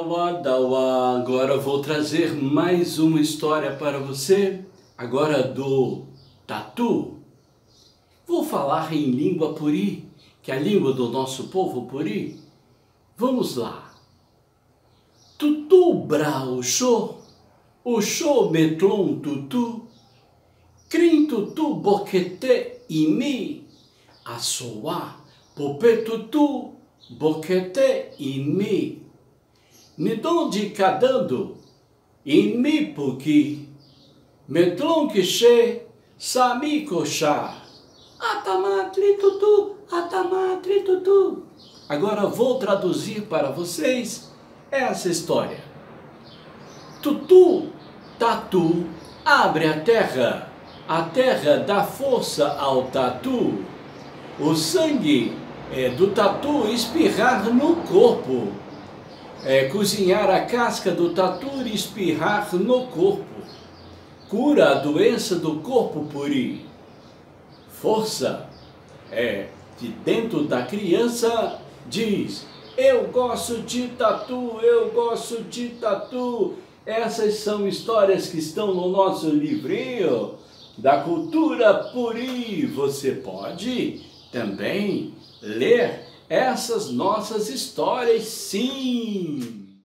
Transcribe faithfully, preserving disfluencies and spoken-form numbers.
Dawa, Dawa. Agora vou trazer mais uma história para você, agora do tatu. Vou falar em língua puri, que é a língua do nosso povo puri. Vamos lá. Tutu bra oxô, oxô metlon tutu, crin tutu boquete imi, assoá, popê tutu, boquete imi. Nidon de cadando, imi puki, metlon quiche, sami coxá, atamatri tutu, atamatri tutu. Agora vou traduzir para vocês essa história. Tutu, tatu, abre a terra, a terra dá força ao tatu. O sangue é do tatu espirrar no corpo. É cozinhar a casca do tatu e espirrar no corpo. Cura a doença do corpo puri. Força é de dentro da criança, diz: eu gosto de tatu, eu gosto de tatu. Essas são histórias que estão no nosso livrinho da cultura puri. Você pode também ler essas nossas histórias, sim!